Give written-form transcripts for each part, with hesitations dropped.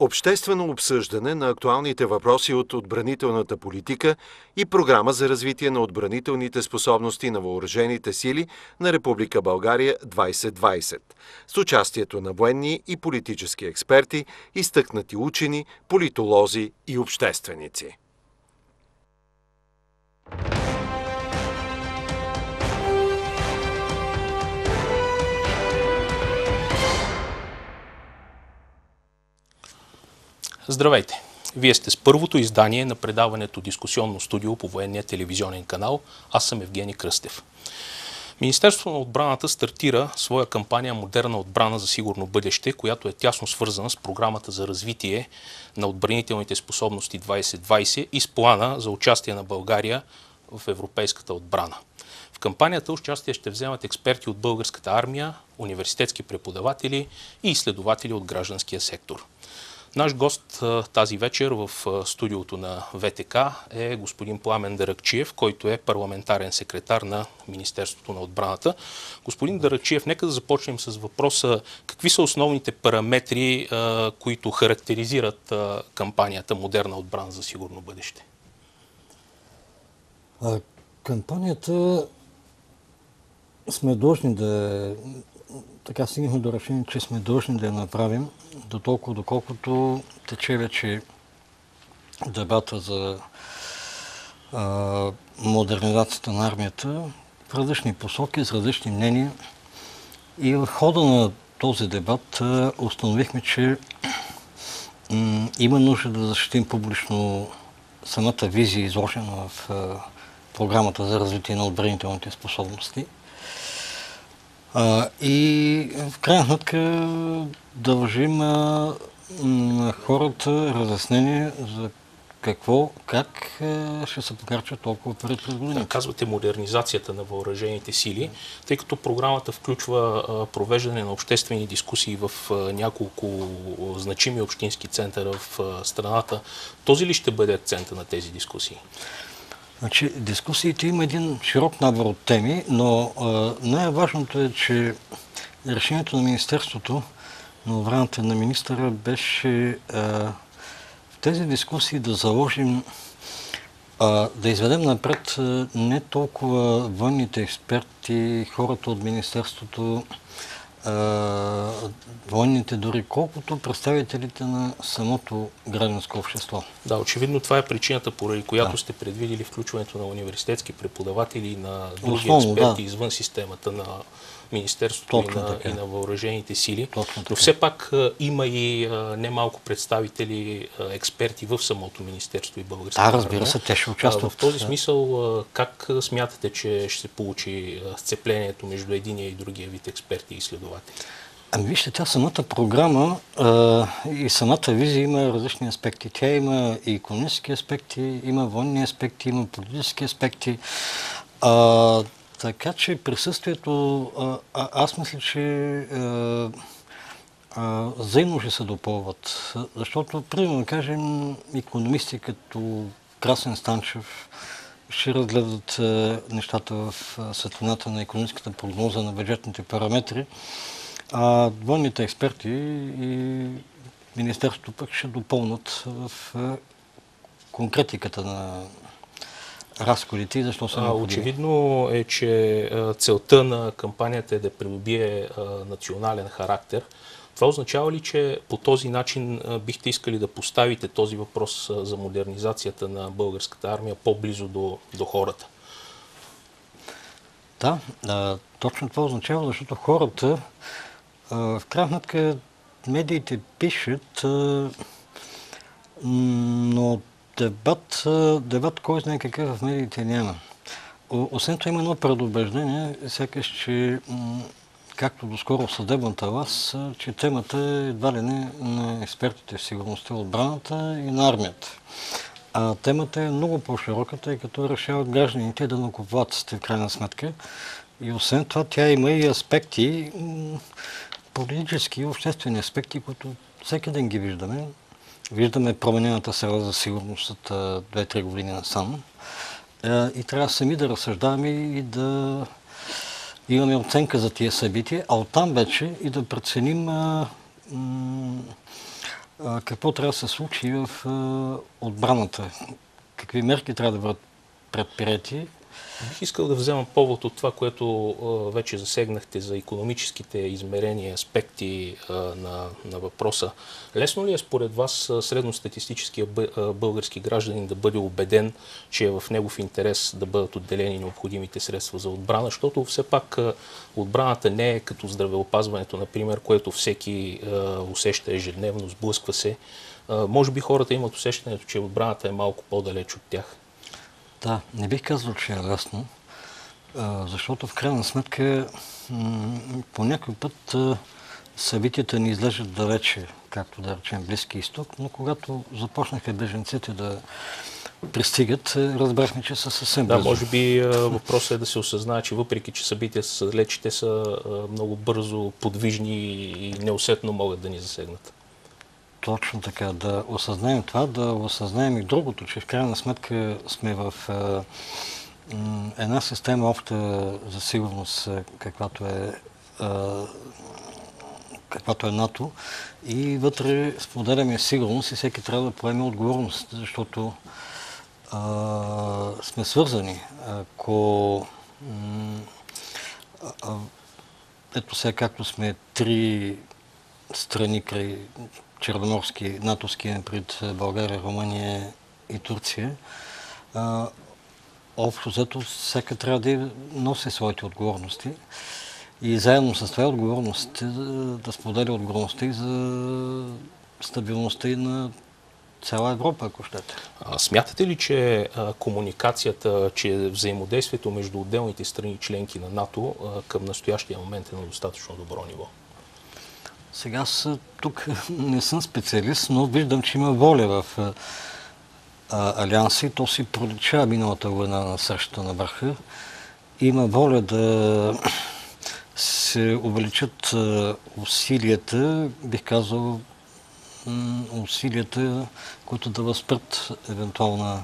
Обществено обсъждане на актуалните въпроси от отбранителната политика и програма за развитие на отбранителните способности на въоръжените сили на Република България 2020 с участието на военни и политически експерти, изтъкнати учени, политолози и общественици. Здравейте! Вие сте с първото издание на предаването Дискусионно студио по военния телевизионен канал. Аз съм Евгений Кръстев. Министерството на отбраната стартира своя кампания "Модерна отбрана за сигурно бъдеще", която е тясно свързана с програмата за развитие на отбранителните способности 2020 и с плана за участие на България в европейската отбрана. В кампанията участие ще вземат експерти от българската армия, университетски преподаватели и изследователи от гражданския сектор. Наш гост тази вечер в студиото на ВТК е господин Пламен Даракчиев, който е парламентарен секретар на Министерството на отбраната. Господин Даракчиев, нека да започнем с въпроса: какви са основните параметри, които характеризират кампанията "Модерна отбрана за сигурно бъдеще"? Кампанията сме длъжни така стигнахме до решение, че сме длъжни да я направим, доколкото тече вече дебата за модернизацията на армията в различни посоки, с различни мнения. И в хода на този дебат установихме, че има нужда да защитим публично самата визия, изложена в програмата за развитие на отбранителните способности. И в крайна сметка дължим на хората разяснение за какво, как ще се покарчат толкова пари през годините. Казвате модернизацията на въоръжените сили, тъй като програмата включва провеждане на обществени дискусии в няколко значими общински центъра в страната. Този ли ще бъде акцента на тези дискусии? Значи, дискусиите има един широк набор от теми, но най-важното е, че решението на Министерството на отбраната на министъра беше в тези дискусии да заложим, да изведем напред не толкова военните експерти, хората от Министерството, военните дори, колкото представителите на самото гражданско общество. Да, очевидно това е причината, поради която сте предвидили включването на университетски преподаватели и на други експерти извън системата на Министерството и на въоръжените сили. Но все пак има и немалко представители, експерти в самото Министерство и българската армия. Разбира се, те ще участват. В този смисъл, как смятате, че ще се получи сцеплението между единия и другия вид експерти и изследователи? Вижте, тя самата програма и самата визия има различни аспекти. Тя има и икономически аспекти, има военни аспекти, има политически аспекти. Така че присъствието, аз мисля, че взаимно ще се допълват. Защото, примерно да кажем, икономисти като Красен Станчев ще разгледат нещата в светлината на икономическата прогноза, на бюджетните параметри, а военните експерти и Министерството пък ще допълнат в конкретиката на разходите и защо са необходими. Очевидно е, че целта на кампанията е да придобие национален характер. Това означава ли, че по този начин бихте искали да поставите този въпрос за модернизацията на българската армия по-близо до хората? Да, точно това означава, защото хората, в крайна сметка, медиите пишат, но дебат кой знае какъв в медиите няма. Освен това има едно предубеждение, сякаш, че както доскоро в съдебната власт, че темата е едва ли не на експертите в сигурността, отбраната и на армията. А темата е много по-широка, тъй като решават гражданите да накупуват в крайна сметка. И освен това тя има и аспекти, политически и обществени аспекти, които всеки ден ги виждаме. Виждаме променената среда за сигурност от 2-3 години насам. И трябва сами да разсъждаваме и да имаме оценка за тия събития, а оттам вече и да преценим какво трябва да се случи в отбраната, какви мерки трябва да бъдат предприети. Бих искал да взема повод от това, което вече засегнахте за икономическите измерения, аспекти на въпроса. Лесно ли е според вас средностатистическия български гражданин да бъде убеден, че е в негов интерес да бъдат отделени необходимите средства за отбрана, защото все пак отбраната не е като здравеопазването, например, което всеки усеща ежедневно, сблъсква се. Може би хората имат усещането, че отбраната е малко по-далеч от тях. Да, не бих казал, че е лесно, защото в крайна сметка по някой път събитията ни излежат далече, както да речем Близки изток, но когато започнаха бежанците да пристигат, разбрахме, че са съвсем близо. Да, може би въпросът е да се осъзнае, че въпреки, че събитията са далече, те са много бързо подвижни и неусетно могат да ни засегнат. Точно така, да осъзнаем това, да осъзнаем и другото, че в крайна сметка сме в една система обща за сигурност, каквато е НАТО, и вътре споделяме сигурност и всеки трябва да поеме отговорност, защото сме свързани. Ако ето сега, както сме 3 страни край черноморски, натовски, пред България, Румъния и Турция, общо взето всяка трябва да носи своите отговорности и заедно с това отговорност да споделя отговорността и за стабилността и на цяла Европа, ако щете. Смятате ли, че комуникацията, че взаимодействието между отделните страни членки на НАТО към настоящия момент е на достатъчно добро ниво? Сега аз тук не съм специалист, но виждам, че има воля в Алианса и то си пролича миналата война на срещата на върха. Има воля да се увеличат усилията, бих казал, усилията, които да възпрат евентуална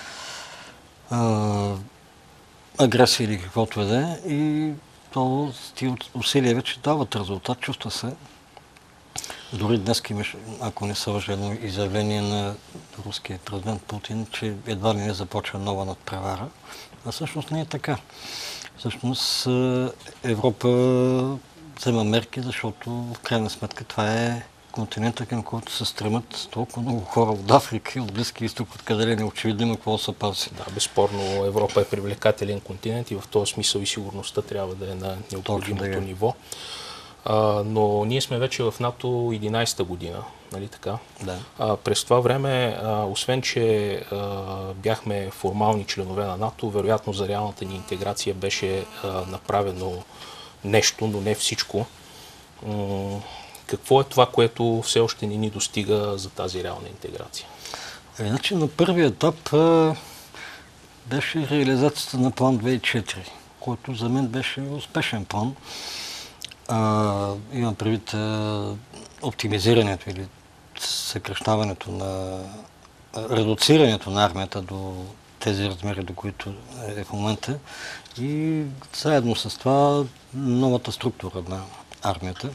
агресия или каквото е да е. И тези усилия вече дават резултат, чувства се. Дори днес имаш, ако не се лъжа, едно изявление на руския президент Путин, че едва ли не започва нова надпревара. А всъщност не е така. Всъщност Европа взема мерки, защото в крайна сметка това е континента, към който се стремат толкова много хора от Африка и от Близкия изток, откъде ли очевидно има какво да се пази. Да, безспорно Европа е привлекателен континент и в този смисъл и сигурността трябва да е на необходимото ниво. Но ние сме вече в НАТО 11-та година, нали така? Да. През това време, освен че бяхме формални членове на НАТО, вероятно за реалната ни интеграция беше направено нещо, но не всичко. Какво е това, което все още не ни достига за тази реална интеграция? Иначе на първия етап беше реализацията на план 2004, който за мен беше успешен план. Имам предвид оптимизирането или съкращаването на редуцирането на армията до тези размери, до които е в момента, и заедно с това новата структура на армията.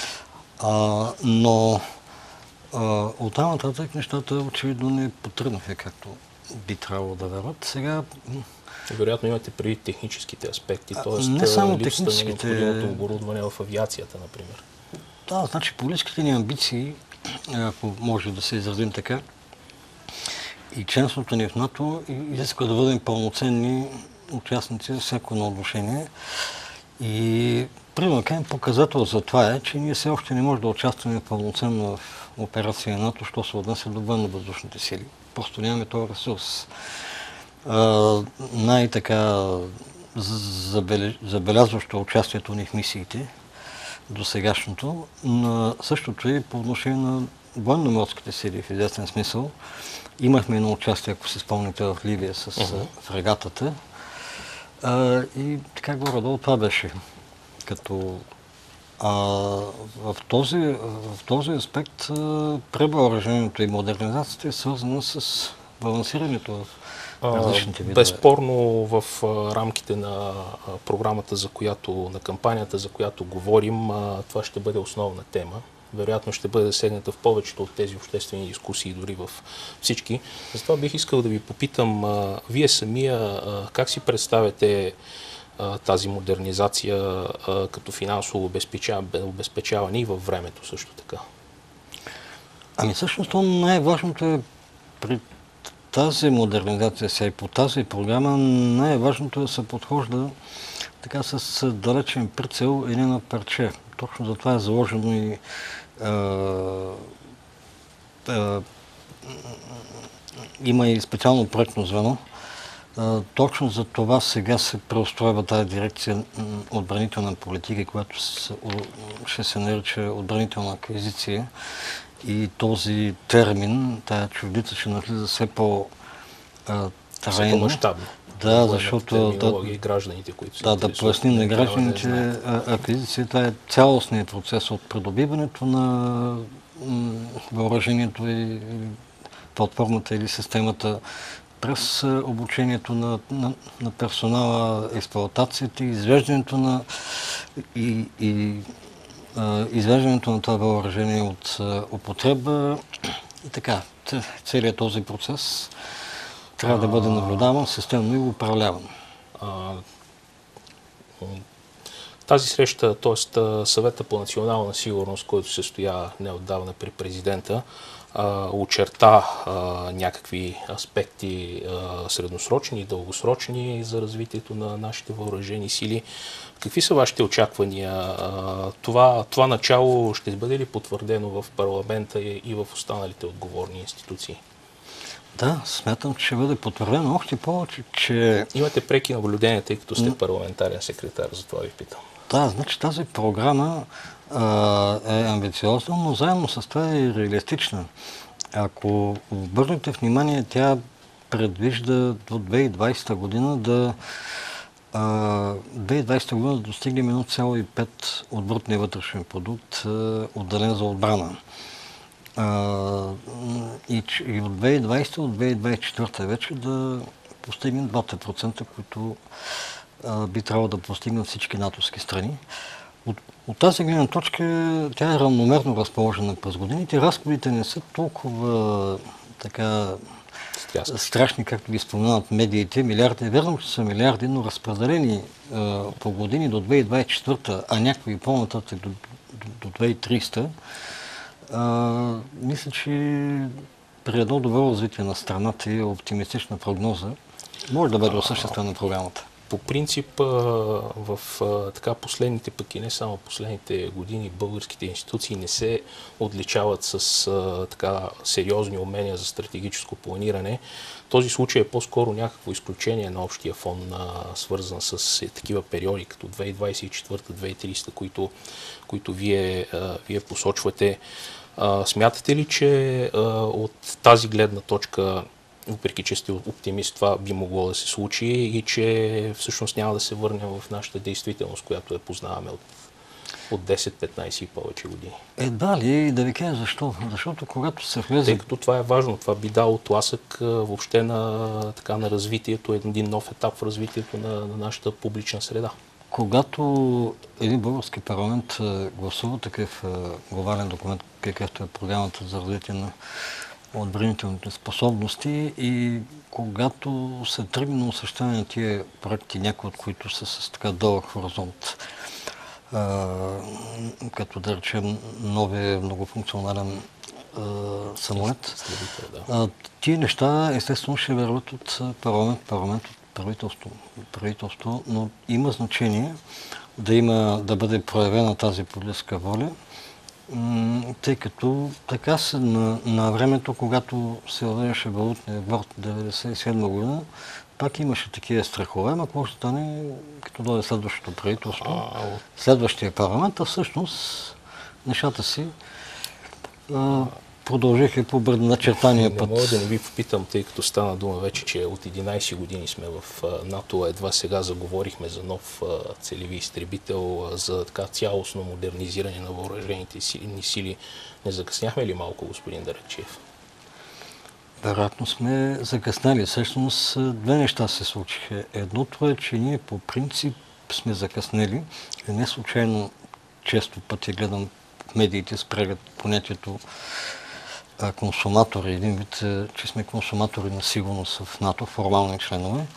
Но оттам нататък нещата очевидно не потръгнаха както би трябвало да върват. Сега вероятно имате преди техническите аспекти, т.е. не само липсата техническите, на необходимото оборудване в авиацията, например. Да, значи политическите ни амбиции, ако може да се изразим така, и членството ни в НАТО изисква да бъдем пълноценни участници за всяко едно отношение. И примерно показател за това е, че ние все още не можем да участваме пълноценно в операция на НАТО, що се отнася до военно-въздушните сили. Просто нямаме този ресурс. Най-така забелязващо участието ни в мисиите до сегашното, но същото и по отношение на военно-морските сили в известен смисъл. Имахме едно участие, ако се спомните, в Ливия с фрегатата. И така горе-долу това беше. Като в този аспект превъоръжението и модернизацията е свързано с балансирането в различните видове. Безспорно в рамките на програмата, на кампанията, за която говорим, това ще бъде основна тема. вероятно ще бъде засегната в повечето от тези обществени дискусии, дори в всички. Затова бих искал да ви попитам, вие самия как си представяте тази модернизация като финансово обезпечаване и във времето също така? Ами всъщност най-важното е при тази модернизация сега и по тази програма, най-важното е да се подхожда така с далечен прицел и не на парче. Точно за това е заложено и има и специално проектно звено. Точно за това сега се преустройва тази дирекция отбранителна политика, която ще се нарича отбранителна аквизиция. И този термин, тая чуждица ще навлиза все по-трайно. Все по-мащабно. Да, защото и гражданите, които да поясним на гражданите, аквизицията е цялостният процес от придобиването на въоръжението и платформата или системата през обучението на персонала, експлоатацията, извеждането извеждането на това въоръжение от употреба и така. Целият този процес трябва да бъде наблюдаван системно и управляван. Тази среща, т.е. Съвета по национална сигурност, който се стоя неотдавна при президента, очерта някакви аспекти средносрочни и дългосрочни за развитието на нашите въоръжени сили. Какви са вашите очаквания? Това начало ще бъде ли потвърдено в парламента и в останалите отговорни институции? Да, смятам, че ще бъде потвърдено още повече, че... Имате преки наблюдения, тъй като сте парламентарен секретар, затова ви питам. Да, значи тази програма е амбициозна, но заедно с това е реалистична. Ако обърнете внимание, тя предвижда до 2020 година да достигнем 1,5 от брутния вътрешен продукт, отделен за отбрана. И от 2020 от 2024 вече да постигнем 2%, които би трябвало да постигнат всички натовски страни. От тази гледна точка тя е равномерно разположена през годините. Разходите не са толкова така страшни, както ги споменават медиите. Милиарди, верно, че са милиарди, но разпределени по години до 2024, а някои по-нататък до 2030, мисля, че при едно добро развитие на страната и оптимистична прогноза може да бъде осъществена програмата. По принцип, в така последните, пък и не само последните години, българските институции не се отличават с така сериозни умения за стратегическо планиране. Този случай е по-скоро някакво изключение на общия фон, свързан с такива периоди, като 2024-2030, които вие посочвате. Смятате ли, че от тази гледна точка, въпреки че сте оптимист, това би могло да се случи и че всъщност няма да се върнем в нашата действителност, която я познаваме от 10, 15 и повече години? Едва ли, да ви кажа защо. Защото когато се влезе... Тъй като това е важно, това би дало тласък въобще на развитието, един нов етап в развитието на нашата публична среда. Когато един български парламент гласува такъв глобален документ, какъвто е програмата за развитие на отбранителните способности и когато се тръгне на осъществяване на тия проекти, някои от които са с така дълъг хоризонт, като да речем новия многофункционален самолет, тия неща естествено ще върват от парламент, от правителство, но има значение да бъде проявена тази политическа воля, тъй като така се на времето, когато се въвеждаше валутния борд 1997 година, пак имаше такива страхове, ама какво ще стане, като дойде следващото правителство, следващия парламент, а всъщност нещата си продължиха по начертания път. Не мога да не ви попитам, тъй като стана дума вече, че от 11 години сме в НАТО, едва сега заговорихме за нов целеви изтребител, за така цялостно модернизиране на въоръжените сили. Не закъсняхме ли малко, господин Даракчиев? Вероятно сме закъсняли. Всъщност две неща се случиха. Едното е, че ние по принцип сме закъснели. Не случайно често пъти гледам медиите спрягат понятието консуматори, един вид, че сме консуматори на сигурност в НАТО, формални членове.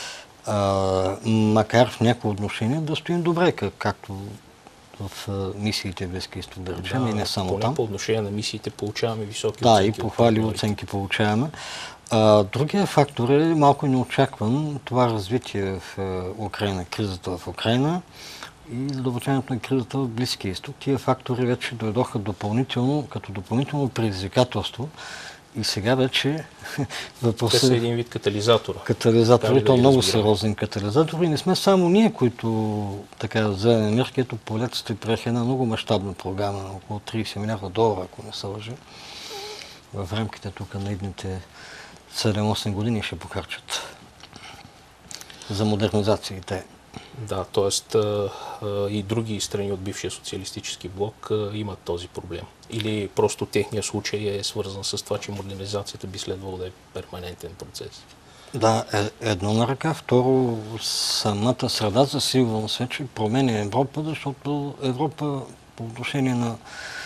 Макар в някои отношения да стоим добре, както в мисиите в Близкия изток, да речем, и не само там. По отношение на мисиите получаваме високи оценки. Да, и похвали оценки получаваме. Другия фактор е малко неочакван това развитие в Украина, кризата в Украина и задълбочаването на кризата в Близкия изток. Тия фактори вече дойдоха допълнително, като допълнително предизвикателство. И сега вече въпросът те са един вид катализатора. Катализатор, и то много сериозен катализатор. И не сме само ние, които така вземем мерки. Ето полеците приеха една много мащабна програма, около 30 милиарда долара, ако не се лъжа. В рамките тук на едните 7-8 години ще покарчат за модернизациите. Да, т.е. и други страни от бившия социалистически блок имат този проблем. Или просто техният случай е свързан с това, че модернизацията би следвало да е перманентен процес. Да, едно на ръка. Второ, самата среда за сигурност вече променя Европа, защото Европа по отношение на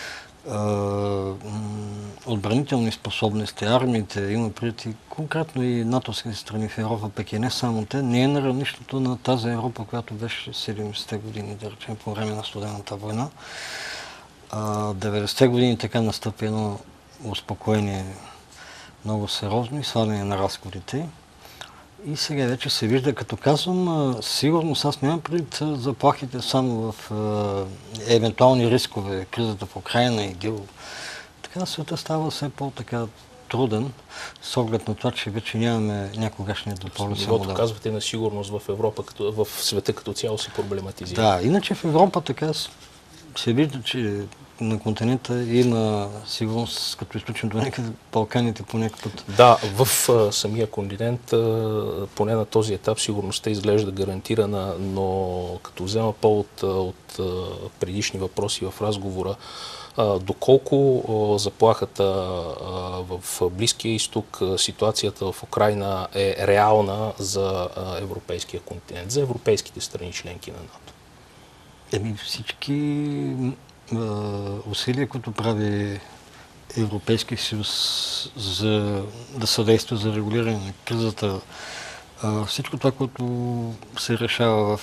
отбранителни способности, армиите, има преди конкретно и натовски страни в Европа, пък и не само те, не е на равнището на тази Европа, която беше 70-те години, да речем, по време на Студената война. 90-те години така настъпи едно успокоение много сериозно и сваляне на разходите. И сега вече се вижда, като казвам, сигурност аз нямам пред заплахите само в евентуални рискове, кризата в Украина и ИДИЛ. Така света става все по-така труден, с оглед на това, че вече нямаме някогашния дополнителен модел. Нивото, казвате, на сигурност в Европа, в света като цяло се проблематизира. Да, иначе в Европа така се вижда, че на континента има сигурност, като изключим до някъде Балканите по някакъв път. Да, в самия континент, поне на този етап, сигурността изглежда гарантирана, но като взема повод от предишни въпроси в разговора, доколко заплахата в Близкия изток, ситуацията в Украйна е реална за европейския континент, за европейските страни членки на НАТО? Всички усилия, които прави Европейския съюз за да съдейства за регулиране на кризата, всичко това, което се решава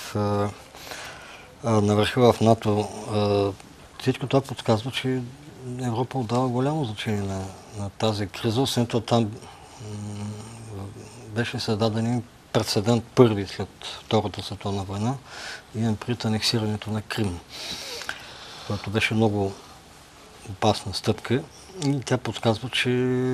на върха в НАТО, всичко това подсказва, че Европа отдава голямо значение на тази криза. Освен това там беше създаден прецедент първи след Втората световна война, имам пред анексирането на Крим, което беше много опасна стъпка. И тя подсказва, че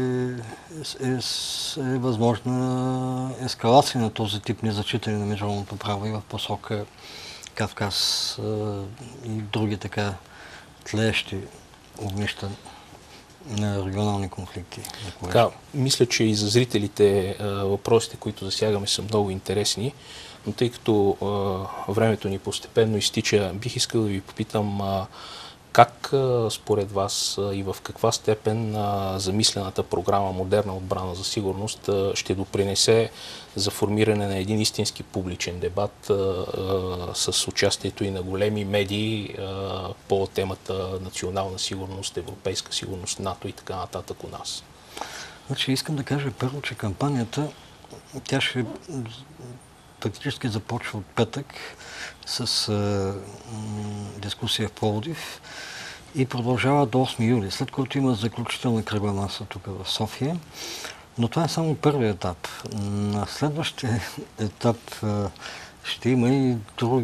е възможна ескалация на този тип незачитане на международното право и в посока Кавказ и други така тлеещи огнища на регионални конфликти. Така, мисля, че и за зрителите въпросите, които засягаме, са много интересни, но тъй като времето ни постепенно изтича, бих искал да ви попитам как според вас и в каква степен замислената програма Модерна отбрана за сигурност ще допринесе за формиране на един истински публичен дебат с участието и на големи медии по темата национална сигурност, европейска сигурност, НАТО и така нататък у нас? Значи искам да кажа първо, че кампанията, тя ще практически започва от петък с дискусия в Пловдив и продължава до 8 юли, след което има заключителна кръгла маса тук в София. Но това е само първият етап. На следващия етап ще има и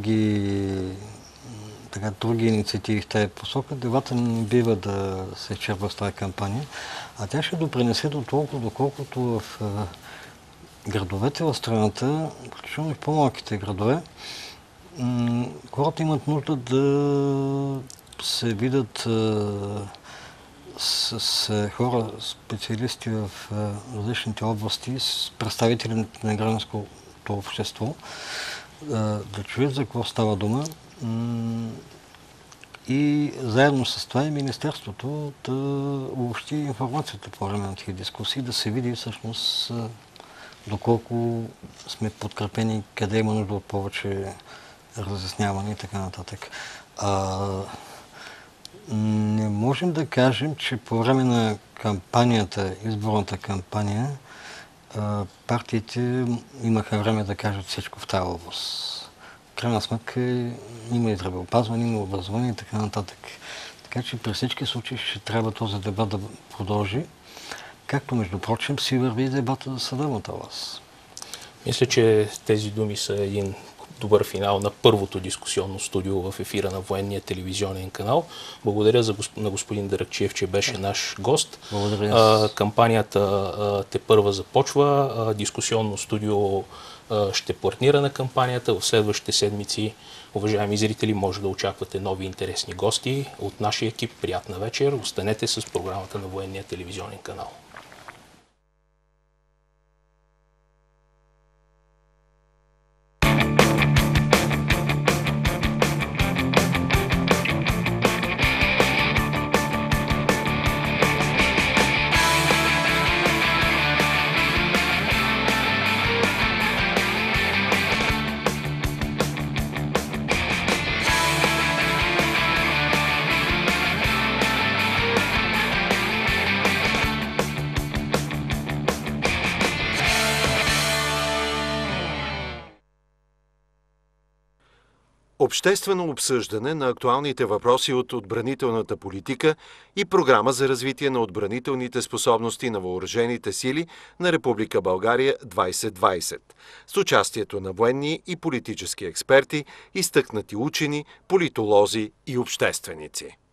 други инициативи в тази посока. Дебата не бива да се изчерпва с тази кампания, а тя ще допринесе до толкова, доколкото в градовете в страната, включително и в по-малките градове, хората имат нужда да се видят с хора, специалисти в различните области, с представители на гражданското общество, да чуят за какво става дума и заедно с това и Министерството да обобщи информацията по време на тези дискусии, да се види всъщност доколко сме подкрепени, къде има нужда от повече разясняване и така нататък. Не можем да кажем, че по време на кампанията, изборната кампания, партиите имаха време да кажат всичко в тази област. В крайна сметка има и здравеопазване, има образование и така нататък. Така че при всички случаи ще трябва този дебат да продължи, както между прочим си върви и дебата за съдебната власт. Мисля, че тези думи са един добър финал на първото дискусионно студио в ефира на Военния телевизионен канал. Благодаря на господин Даракчиев, че беше наш гост. Благодаря. Кампанията тепърва започва. Дискусионно студио ще партнира на кампанията. В следващите седмици, уважаеми зрители, може да очаквате нови интересни гости от нашия екип. Приятна вечер. Останете с програмата на Военния телевизионен канал. Обществено обсъждане на актуалните въпроси от отбранителната политика и програма за развитие на отбранителните способности на въоръжените сили на Република България 2020, с участието на военни и политически експерти, изтъкнати учени, политолози и общественици.